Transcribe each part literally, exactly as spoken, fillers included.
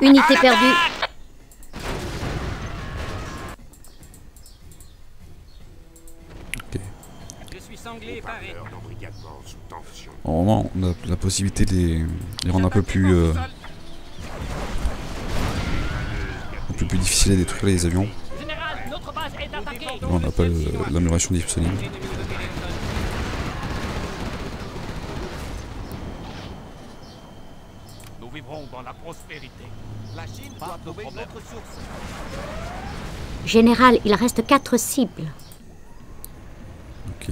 Unité perdue. Ok. Je suis sanglé et paré. Normalement, on a la possibilité de les, les rendre un peu plus, euh, un peu plus difficile à détruire les avions. Général, notre base est attaquée. Là, on n'a pas l'amélioration disponible. Nous vivrons dans la prospérité. La Chine doit trouver une autre source. Général, il reste quatre cibles. Ok.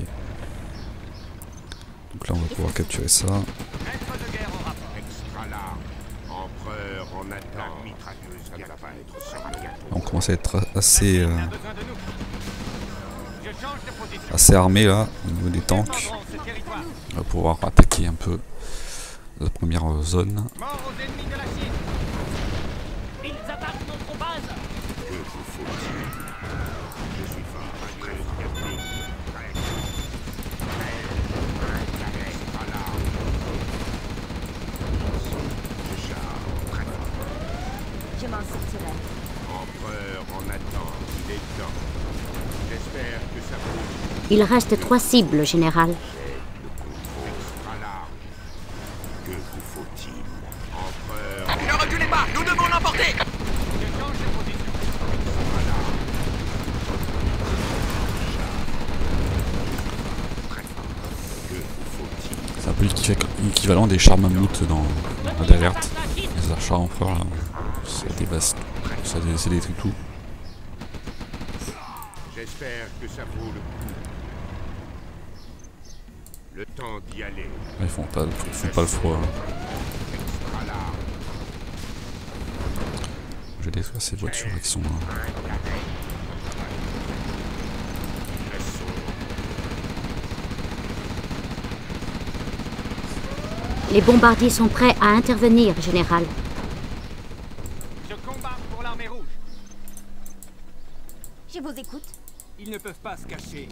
Donc là, on va pouvoir capturer ça. Maître de guerre en rapport. Extra large. Empereur en attend. Mitrailleuse, ça ne va pas être sans. Là, on commence à être assez, euh, On a besoin de nous. Je change de position. assez armé là, au niveau des tanks. Défendrons ce territoire. On va pouvoir attaquer un peu la première euh, zone. Mort aux ennemis de la Chine. Ils attaquent notre base. Que vous faut-il? Je suis fort. Très fort. Extra large. Je charge. Très fort. Je m'en sortirai. Empereur en attend. Il est temps. J'espère que ça vaut. Il reste trois cibles, général. Extra large. Que vous faut-il? Empereur. Ne reculez pas, nous devons l'emporter. Je change de position. C'est un peu l'équivalent des chars mammouths dans Red Alert. Les chars empereurs là, ça dévaste, ça, dé, ça détruit tout. J'espère que ça vaut le coup. Le temps d'y aller. Là, ils font pas, ils font pas le froid. Extra large. Je vais détruire ces voitures là, qui sont là. Les bombardiers sont prêts à intervenir, général. Je combats pour l'armée rouge. Je vous écoute. Ils ne peuvent pas se cacher.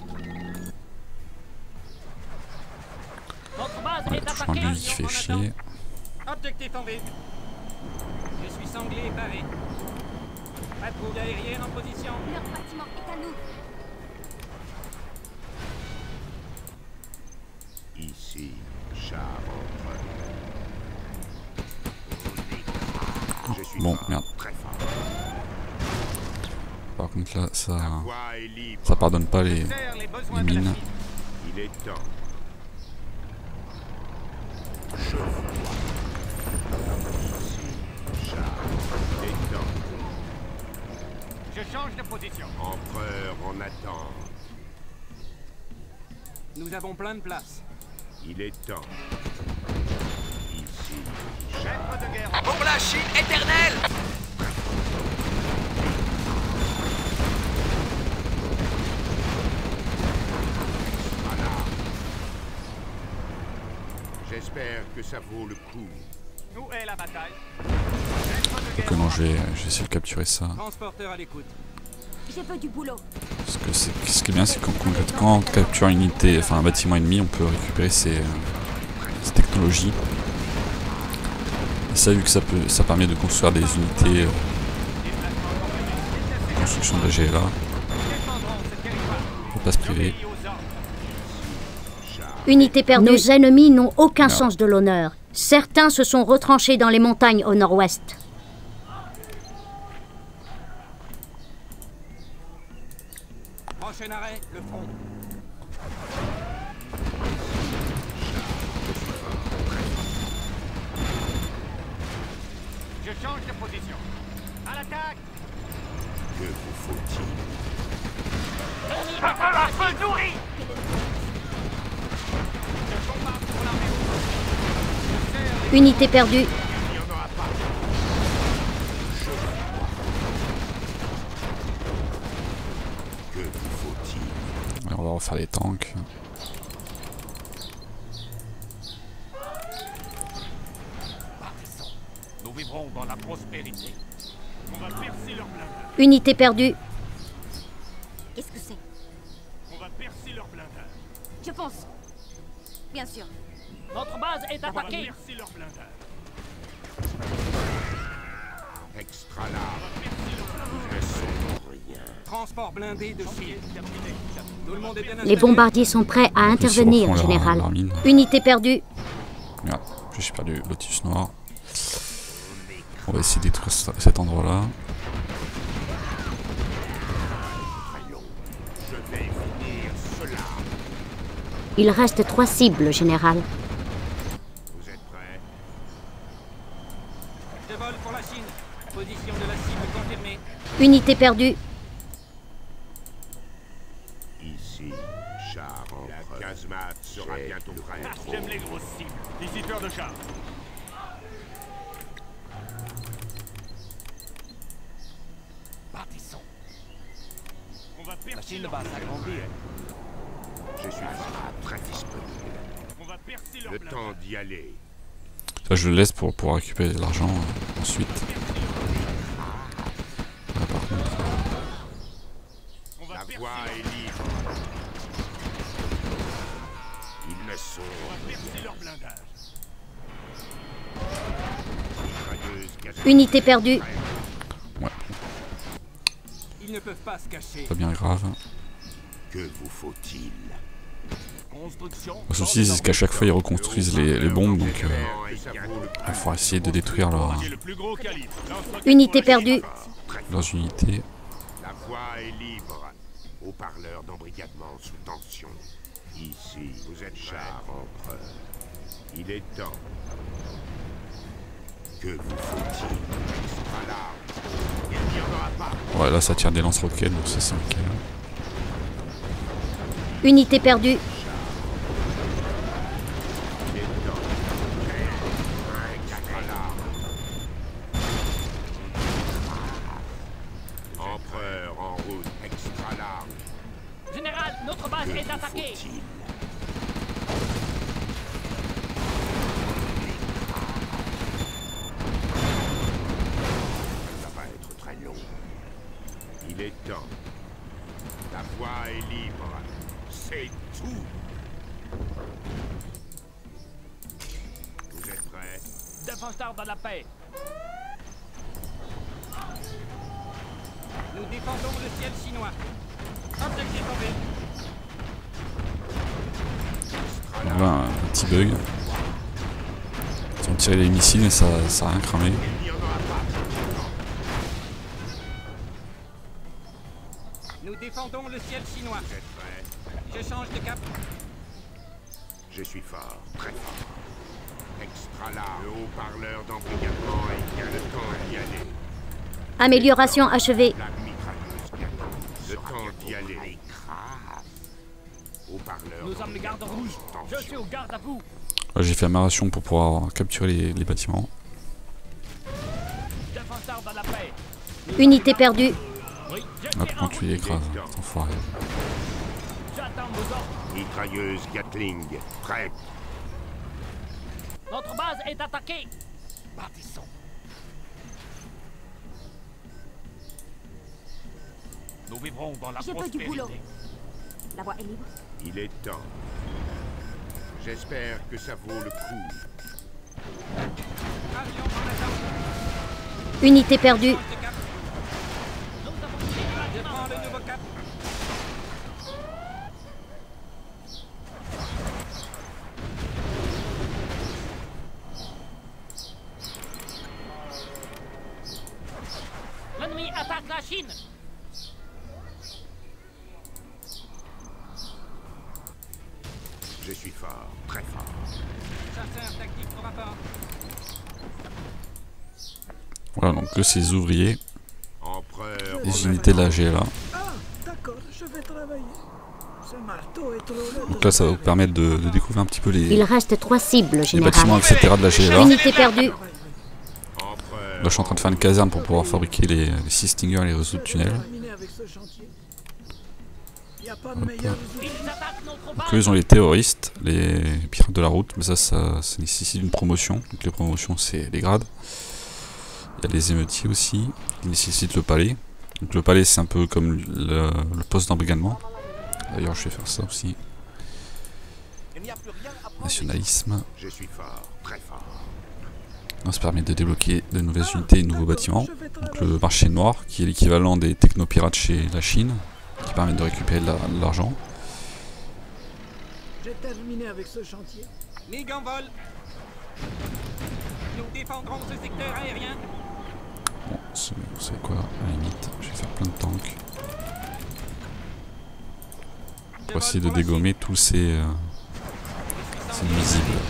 Notre base Ouais, est toujours un attaquée. lui qui fait chier. Objectif en vue. Je suis sanglé et paré. Patrouille aérienne en position. Leur bâtiment est à nous. Ici, char empereur. Je suis Bon, fort, merde. très fort. Par contre là, ça, La voie est libre. ça pardonne pas les, Serre les les besoins de la mines. Chine. Il est temps. Je vois. Ici, char. Il est temps. Je change de position. Empereur en attend. Nous avons plein de place. Il est temps. Ici, Maître de guerre. Pour la Chine éternelle. voilà. J'espère que ça vaut le coup. Où est la bataille? Maître de guerre. Donc non, je vais, je vais essayer de capturer ça. Transporteur à l'écoute. J'ai peu du boulot. Parce que c'est, ce qui est bien, c'est quand, quand on capture une unité, enfin un bâtiment ennemi, on peut récupérer ses, ses technologies. Et ça, vu que ça, peut, ça permet de construire des unités, euh, construction de G L A, faut pas se priver. Unité perdue. Nos ennemis n'ont aucun Merde. sens de l'honneur. Certains se sont retranchés dans les montagnes au nord-ouest. Prochain arrêt, le front. Je change de position. À l'attaque. Que vous faut-il? Il va falloir feu nourri. Je combats pour l'armée rouge. Je serre les Unité perdue. Il n'y en aura pas. Je vois. Que vous faut-il? Ouais, on va refaire les tanks. Nous vivrons dans la prospérité. On va percer leur blindage. Unité perdue. Qu'est-ce que c'est? On va percer leur blindage. Je pense. Bien sûr. Notre base est On va attaquée. percer leur blindage. extra large. Ils ne sont rien. Transport blindé de Shield. Tout le monde est bien Les installé. bombardiers sont prêts à intervenir, refont leur- général. leur mine. Unité perdue. Merde, j'ai perdu Lotus Noir. On va essayer de détruire ce- cet endroit-là. Je vais finir cela. Il reste trois cibles, général. Vous êtes prêts? De vol pour la Chine. Position de la cible confirmée. Unité perdue. Ici, char en la casemate sera bientôt prête. J'aime les grosses cibles. Visiteur de char. Partissons. On va percer. La Chine va s'agrandir. Je suis très disponible. On va percer leur Le blindage. temps d'y aller. Ça, je le laisse pour pouvoir récupérer de l'argent euh, ensuite. Là, par contre, On va La percer voie leur- est libre. Ils ne sont on va percer leur blindage. mitrailleuses casées. Unité perdue. Ils ne peuvent pas se cacher. pas bien grave. Que vous faut-il? Construction. Le souci, c'est qu'à chaque fois, ils reconstruisent les, les bombes, donc euh, il faut essayer de détruire leur- Le plus gros calibre. Lance-roquettes Unité pour la perdue. leurs unités. La voie est libre. Haut-parleur d'embrigadement sous tension. Ici, vous êtes char empereur. Il est temps. Que vous faut-il? Extra large. Il n'y en aura pas. Ouais, là, ça tire des lance-roquettes, donc ça, c'est nickel. Unité perdue. Il est temps. Extra large. Empereur en route. Extra large. Général, notre base Que est vous attaquée. faut-il? Ça va être très long. Il est temps. La voie est libre. C'est tout. Vous êtes prêts? Défenseurs de la paix. Nous défendons le ciel chinois. Objectif tombé. On a un petit bug. Ils ont tiré les missiles et ça ça a rien cramé. Il n'y en aura pas. Nous défendons le ciel chinois. Vous êtes prêts? Je change de cap. Je suis fort, très fort. Extra large. Le haut-parleur d'embrigadement est bien le temps d'y aller. Amélioration achevée. La mitrailleuse bientôt. Le temps d'y aller. Haut-parleur Nous sommes les gardes rouges. Je suis au garde à vous. Là, j'ai fait amélioration pour pouvoir capturer les, les bâtiments. Défenseurs de la paix. Unité perdue. Oui, je Hop, suis en quand route. tu les écrases, cet enfoiré. J'attends vos ordres. Mitrailleuse Gatling, prête. Notre base est attaquée. Partissons. Nous vivrons dans la J'ai pas du prospérité. boulot. La voie est libre. Il est temps. J'espère que ça vaut le coup. Avion en attente. Unité perdue. Change de cap. Je prends le nouveau cap. L'ennemi attaque la Chine. Je suis fort, très fort. Chasseur tactique au rapport. Voilà, donc que ces ouvriers, Empereur. les unités de la G L A. Ah, d'accord, je vais travailler. Ce marteau est trop laid. Donc là, ça va vous permettre de, de découvrir un petit peu Il les, reste trois cibles, les bâtiments, général. et cetera de la G L A. Là, Unité perdue. Empereur. je suis en train de faire une caserne pour pouvoir fabriquer les, les Sea Stingers et les réseaux de tunnels. Terminé avec ce chantier. Y a pas de meilleur outil. Ils attaquent notre Donc base. eux, ils ont les terroristes, les pirates de la route, mais ça, ça, ça nécessite une promotion. Donc les promotions, c'est les grades. Il y a les émeutiers aussi, qui nécessitent le palais. Donc le palais, c'est un peu comme le, le poste d'embrigadement. D'ailleurs, je vais faire ça aussi. Nationalisme. Je suis fort, très fort. Donc, ça permet de débloquer de nouvelles unités et de nouveaux bâtiments. Donc le marché noir, qui est l'équivalent des technopirates chez la Chine, qui permet de récupérer de l'argent. J'ai terminé avec ce chantier. MiG en vol. Nous défendrons ce secteur aérien. Bon, c'est quoi, à la limite, je vais faire plein de tanks. Pour essayer de dégommer tous ces, euh, ces nuisibles.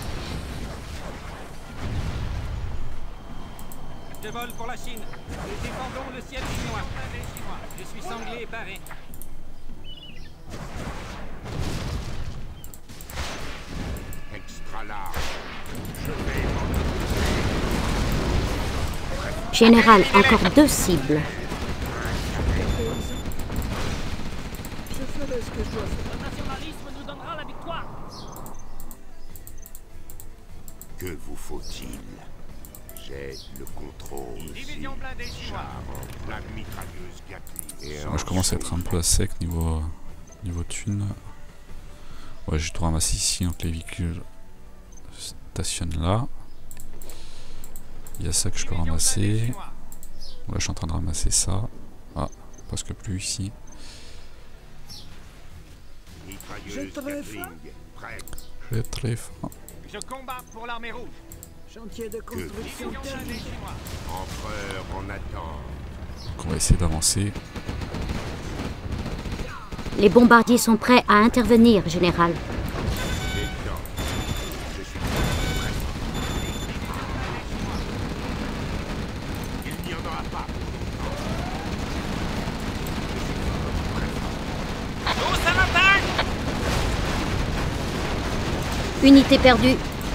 Je vole pour la Chine. Nous défendons le ciel chinois. Je suis sanglé et paré. Extra large. Je vais m'en Général, encore deux cibles. Je ferai ce que je dois faire. Le nationalisme nous donnera la victoire. Que vous faut-il? J'ai le contrôle. Division blindée chinois. La mitrailleuse Gatling. Et Moi je commence à être un peu à sec niveau, niveau thune. Ouais, j'ai tout ramassé ici, donc les véhicules stationnent là. Il y a ça que je peux ramasser. Là je suis en train de ramasser ça. Ah, presque plus ici. mitrailleuse Gatling. Prête. Je vais très fin. Je combats pour l'armée rouge. Chantier de construction Division blindée terminé. chinois. Empereur en attend. Donc on va essayer d'avancer. Les bombardiers sont prêts à intervenir, Général. Il est temps. Je suis prêt. Il n'y en aura pas. Tous à l'attaque. Unité perdue.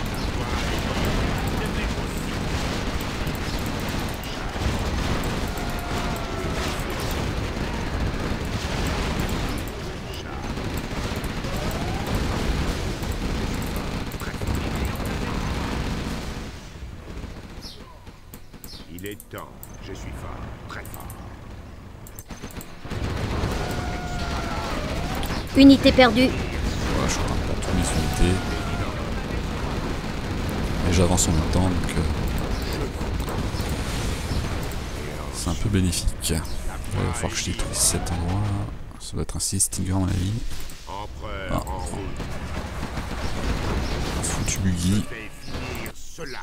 Il est temps. Je suis fort. Très fort. Unité perdue. Voilà, je suis en train de perdre toutes mes unités. Et j'avance en même temps, donc euh, c'est un peu bénéfique. Il va falloir que je détruise cet endroit. Ça doit être un six Stinger à mon avis. Empereur Ah. en route. Un foutu buggy. Je vais finir cela.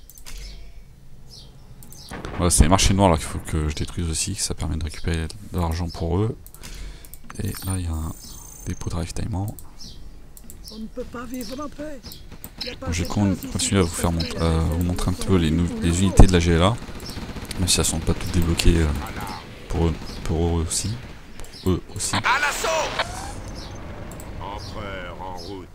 Voilà, c'est les marchés noirs là qu'il faut que je détruise aussi, ça permet de récupérer de l'argent pour eux. Et là il y a un dépôt de ravitaillement. On ne peut pas vivre en paix. Y a pas Donc, je vais de con- place ici. continuer à vous faire mont- euh, vous montrer un petit peu les, nou- les unités de la G L A. Même si elles sont pas toutes débloquées euh, pour, eux, pour eux aussi. Pour eux aussi. À l'assaut. Empereur en route.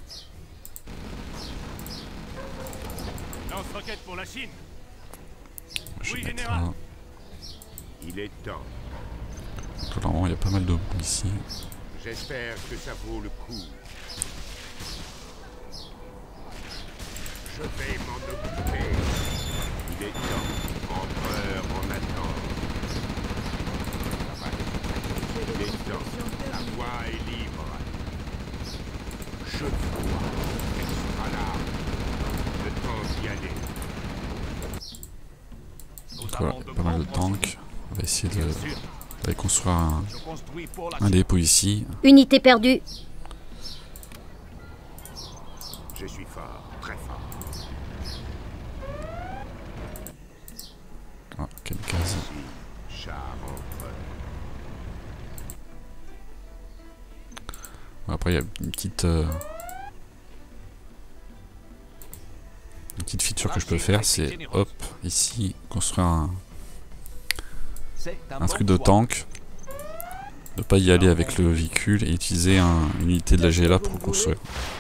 Lance-roquette pour la Chine. Je vais Oui, mettre général. là. Il est temps. Donc, normalement il y a pas mal de bombes ici. J'espère que ça vaut le coup. Je vais m'en occuper. Il est temps. Empereur en attend. Il est temps. La voie est libre. Je vois. Extra large. Le temps d'y aller. Donc voilà, il y a pas mal de tanks. On va essayer de- Bien sûr. d'aller construire un, Je construis pour la un dépôt ici. Unité perdue. Je suis fort. Très fort. Ah, kamikaze. Si, char empereur. Après il y a une petite euh, une petite feature que je peux faire, c'est hop ici construire un, un truc de tank, ne pas y aller avec le véhicule et utiliser un, une unité de la G L A pour le construire.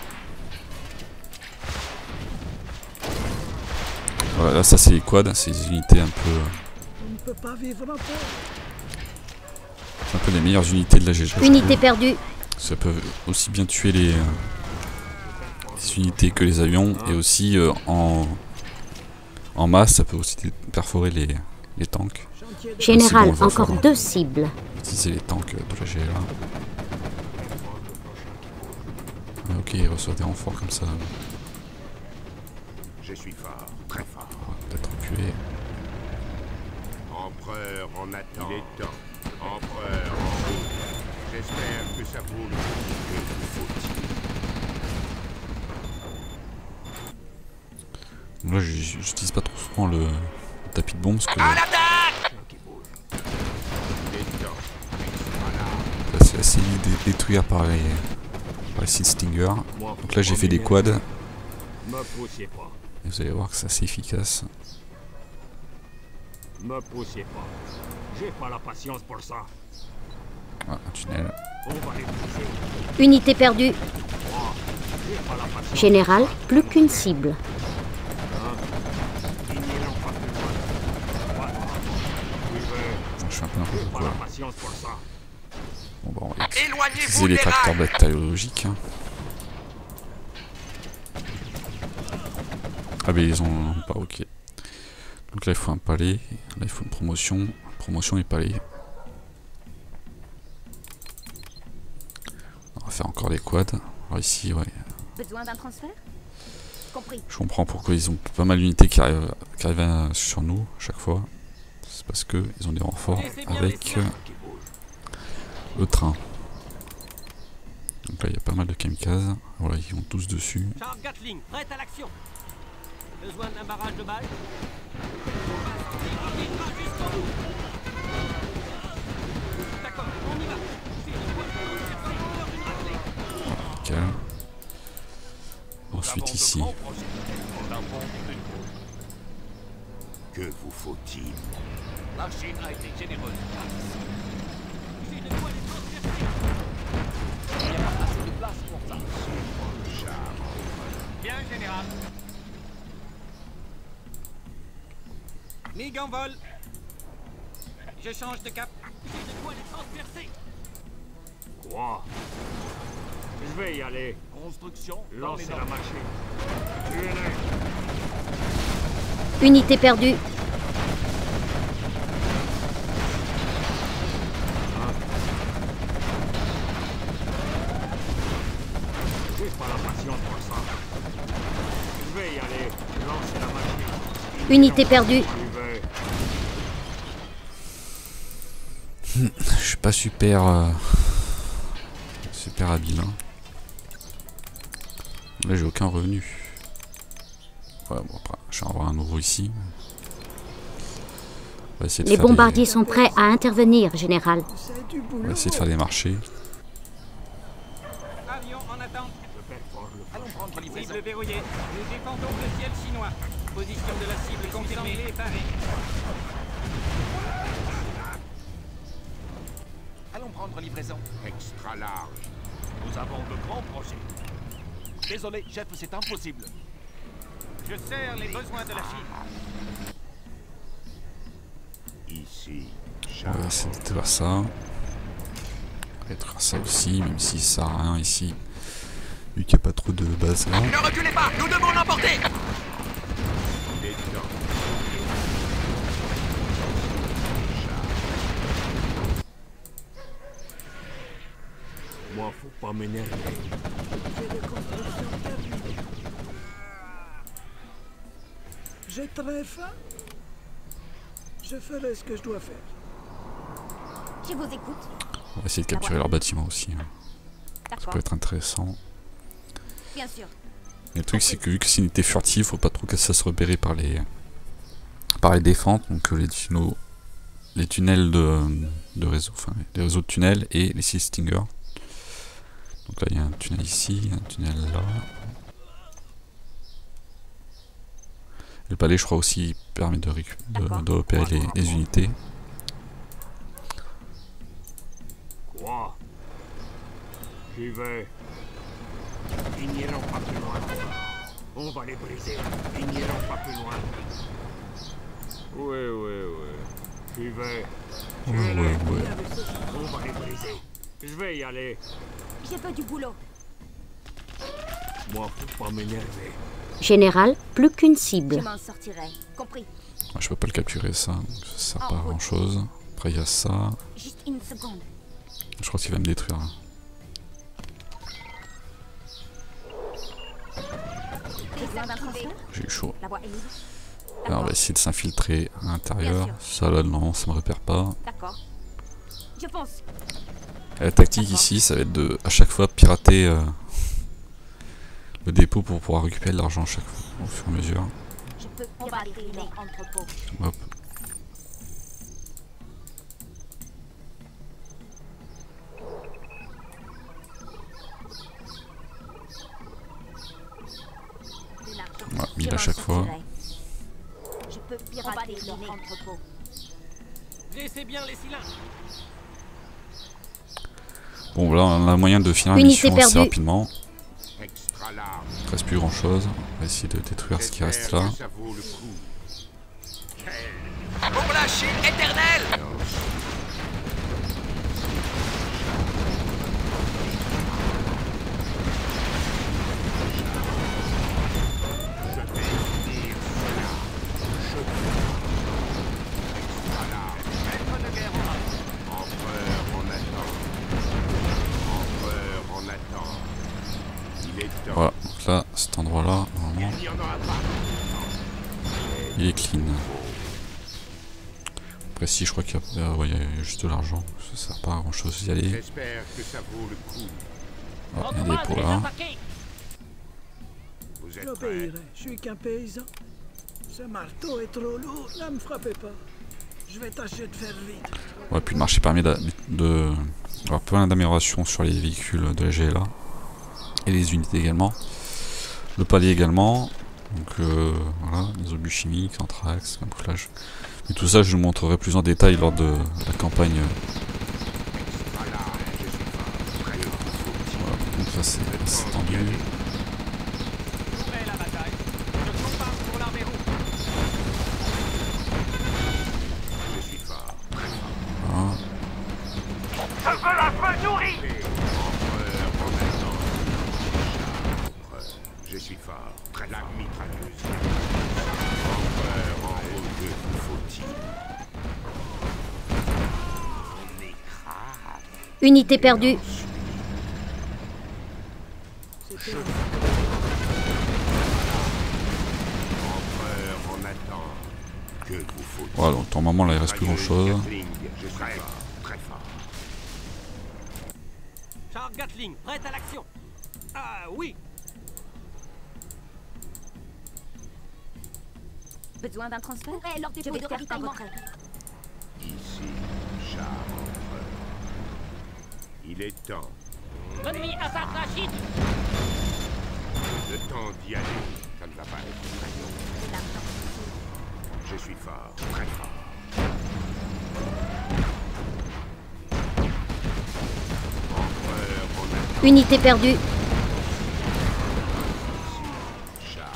Voilà, là ça c'est les quads, c'est des unités un peu, On ne peut pas vivre en paix. c'est un peu les meilleures unités de la G L A. je Unité trouve. perdue. Ça peut aussi bien tuer les, euh, les unités que les avions, et aussi euh, en, en masse ça peut aussi perforer les, les tanks. Chantier de Général, c'est bon, on va encore falloir- deux cibles. Utiliser les tanks de la G L A. Ah, ok, il reçoit des renforts comme ça. Je suis fort. Très fort. reculer. Empereur en attend. Il est temps. Empereur en route. J'espère que ça vaut le coup. Que vous faut-il? Là, j'utilise pas trop souvent le tapis de bombe parce que À l'attaque! Il est temps. Extra large. là, c'est assez vite dé- détruire par les, par les Seed Stinger. Donc là, j'ai fait des quads. Me poussez pas. Et vous allez voir que c'est assez efficace. Me poussez pas. J'ai pas la patience pour ça. Ah, un tunnel. On va les briser. Unité perdue. J'ai pas la patience. Général, plus qu'une cible. Ils n'iront pas plus loin. Pas Je fais un peu n'importe J'ai pas quoi. la patience pour ça. Bon, bah, on va Éloignez-vous utiliser les des tracteurs rails. bactériologiques. Hein. Ah, mais ils ont pas, ok. Donc là, il faut un palais. Là, il faut une promotion. Promotion et palais. On va faire encore les quads. Alors ici, ouais. Besoin d'un transfert? Compris. Je comprends pourquoi ils ont pas mal d'unités qui arrivent, qui arrivent à- sur nous à chaque fois. C'est parce que ils ont des renforts avec euh, le train. Donc là, il y a pas mal de kamikazes. Voilà, ils vont tous dessus. Char Gatling, prête à l'action. Besoin d'un barrage de balles. Il ira jusqu'au bout. D'accord, on y va. C'est une voie de l'heure d'une raclée. Nickel. Ensuite ici. Que vous faut-il? La Chine a été généreuse. J'ai de quoi les transpercer. Il n'y a pas assez de place pour ça. Bien, général. Mig en vol. Je change de cap. J'ai de quoi les transpercer. Quoi? Je vais y aller. Construction. Lancez la machine. Tuez-les. Unité perdue. J'ai pas la patience pour ça. Je vais y aller. Lancez la machine. Unité perdue. Je vais. Je suis pas super euh, super habile. Hein. Là, j'ai aucun revenu. Ouais, bon, après, je vais en avoir un nouveau ici. On va essayer de Les faire bombardiers des... sont prêts à intervenir, Général. C'est du On boulot. va essayer de faire des marchés. Avion en attente. Je vais fort le Allons prendre livraison. Cible verrouillée. Nous défendons le ciel chinois. Position de la cible confirmée et parée. Allons prendre livraison. Extra large. Nous avons de grands projets. Désolé, chef, c'est impossible. Je sers les besoins de la Chine. Ici. On va essayer de détruire ça. On va détruire ça aussi, même si ça sert à rien ici. Vu qu'il n'y a pas trop de bases là. Ne reculez pas, nous devons l'emporter. Il est temps. Moi, faut pas m'énerver. J'ai des constructions terminées. J'ai très faim. Je ferai ce que je dois faire. Je vous écoute. On va essayer de capturer leur bâtiment aussi. Hein. Ça D'accord. peut être intéressant. Bien sûr. Mais le truc, c'est que vu que c'est une unité furtive, faut pas trop que ça se repérer par les par les défenses, donc euh, les tunnels, les tunnels de, de réseau, enfin les réseaux de tunnels et les Seed Stinger. Donc là, il y a un tunnel ici, un tunnel là. Et le palais, je crois aussi, permet de, récup- de, de repérer les, les unités. Quoi? J'y vais. Ils n'iront pas plus loin. On va les briser. Ils n'iront pas plus loin. Oui, oui, oui. J'y vais. Ouais, ouais, ouais. On va les briser. Je vais y aller. J'ai pas du boulot. Moi, faut pas m'énerver. Général, plus qu'une Je cible. m'en sortirai. Compris. Ouais, je peux pas le capturer ça, donc ça sert pas à grand chose. Après, il y a ça. Juste une seconde. Je crois qu'il va me détruire. Là. Besoin d'un transfert? J'ai eu chaud. La voie est libre. Alors, on va essayer de s'infiltrer à l'intérieur. Ça là non, ça me repère pas. D'accord. Je pense. Et la tactique ici, ça va être de à chaque fois pirater euh, le dépôt pour pouvoir récupérer de l'argent chaque fois, au fur et à mesure. Je peux pirater leur entrepôt. Hop. De l'argent. Voilà, mille Je à m'en chaque fois. sortirai. Je peux pirater leur entrepôt. Laissez bien les cylindres. Bon, voilà, on a moyen de finir la Unité mission assez perdue. rapidement. Extra large. Il ne reste plus grand chose. On va essayer de détruire ce qui reste là. Ça vaut le coup. Pour la Chine éternelle! Je vais finir cela. Je extra large. Maître de guerre en rade. Empereur en attend. Empereur en attend. Il est temps. Voilà, donc là, cet endroit là, normalement, Il n'y en aura pas. il est clean. Après si je crois qu'il y, euh, ouais, il y a juste de l'argent, ça sert pas à grand chose d'y aller. J'espère que ça vaut le coup. Ah, il y a Votre des base pots est là. attaquée. Vous êtes prêts? J'obéirai. Je suis qu'un paysan. Ce marteau est trop lourd. Ne me frappez pas. Je vais tâcher de faire vite. Ouais, puis le marché permet de, de avoir plein d'améliorations sur les véhicules de la G L A. Et les unités également. Le palais également. Donc euh, voilà, les obus chimiques, anthrax, camouflage. Mais tout ça je vous montrerai plus en détail lors de la campagne. Voilà, je suis fort. Prêt. Voilà, donc ça c'est assez tendu. Ouvrez la bataille. Je compare pour l'armée rouge. Je suis fort. Très fort. Voilà. Je veux la feu nourrie! Empereur en attend. Empereur. Je suis fort. Très la mitrailleuse. Empereur en haut. Que vous faut-il? On écrase. Unité perdue. Empereur en attend. Que vous faut-il? Voilà, donc normalement là il reste plus grand chose. Gatling, je suis fort. Très fort. Char Gatling, prête à l'action. Ah oui. Besoin d'un transfert? Ouais, leur dépôt de ravitaillement. Ici, char empereur. Il est temps. L'ennemi attaque la Chine. Le temps d'y aller. Ça ne va pas être très long. Je suis fort. Très fort. Empereur en attend. Unité perdue. Char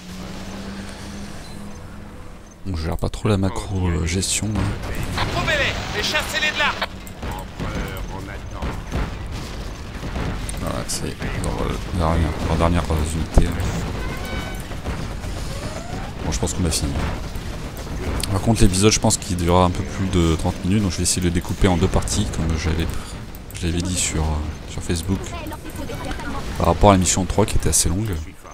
On gère pas trop la macro euh, gestion. Hein. Approuvez-les et chassez-les de là! empereur en attend. Voilà, c'est leur, dernière, leur dernière euh, unité. Bon, je pense qu'on a fini. Par contre, l'épisode, je pense qu'il durera un peu plus de trente minutes, donc je vais essayer de le découper en deux parties, comme j'avais je l'avais dit sur, euh, sur Facebook, par rapport à la mission trois qui était assez longue.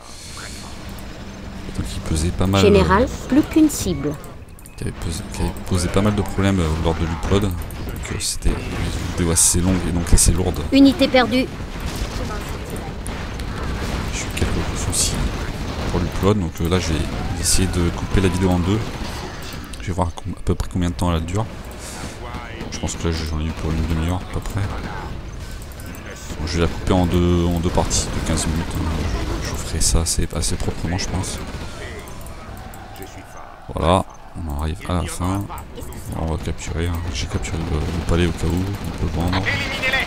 Donc il pesait pas mal. Général, plus qu'une cible. Qui avait, posé, qui avait posé pas mal de problèmes euh, lors de l'upload. Donc euh, c'était une vidéo assez longue et donc assez lourde. Unité perdue. J'ai eu quelques soucis pour l'upload, donc euh, là je vais essayer de couper la vidéo en deux. Je vais voir à peu près combien de temps elle dure. Je pense que là j'en ai eu pour une demi-heure à peu près. Donc, je vais la couper en deux, en deux parties de quinze minutes. Je, je ferai ça assez, assez proprement je pense. Voilà, on arrive à la fin. On va capturer, hein. J'ai capturé le, le palais au cas où, on peut vendre. Éliminez-les!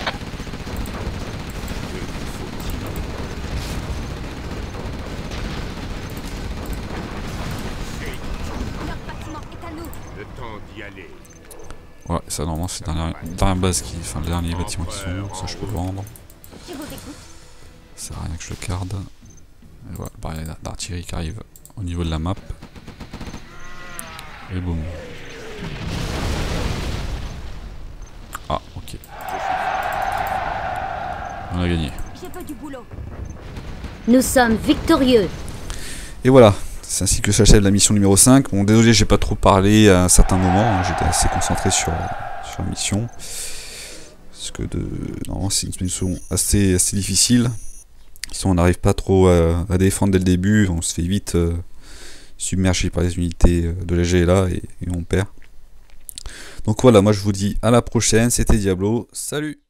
Notre bâtiment est à nous. Le temps d'y aller. Ouais, ça normalement c'est la dernière, dernière base qui. Enfin le dernier bâtiment qui sont. Ça je peux vendre. Je vous écoute. Ça sert à rien que je le garde. Et voilà, pareil d'artillerie qui arrive au niveau de la map. Et boum. Ah, ok. On a gagné. J'ai peu du boulot. Nous sommes victorieux. Et voilà, C'est ainsi que s'achève la mission numéro cinq. Bon, désolé, j'ai pas trop parlé à un certain moment. J'étais assez concentré sur, sur la mission. Parce que de... normalement, c'est une mission assez, assez difficile. Si on n'arrive pas trop à, à défendre dès le début, on se fait vite euh, submerger par les unités de la G L A et, et on perd. Donc voilà, moi je vous dis à la prochaine. C'était Diablo. Salut!